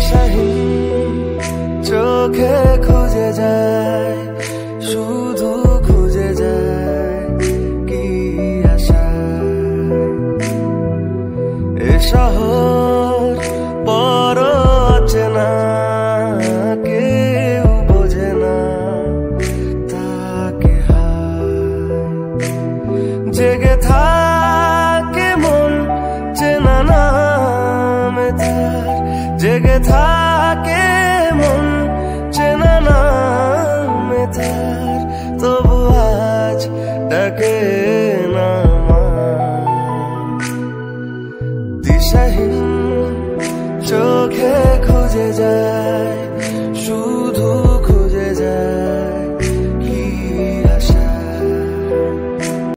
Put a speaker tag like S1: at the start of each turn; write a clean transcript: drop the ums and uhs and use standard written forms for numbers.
S1: দিশাহীন চোখে খুঁজে যায়, শুধু খুঁজে যায় কি আশা। এ শহর বড় অচেনা, কেউ বোঝে না তাকে হায়। জেগে থাকে মন চেনা নামে তার, জেগে থাকে মন চেনা নামে তার।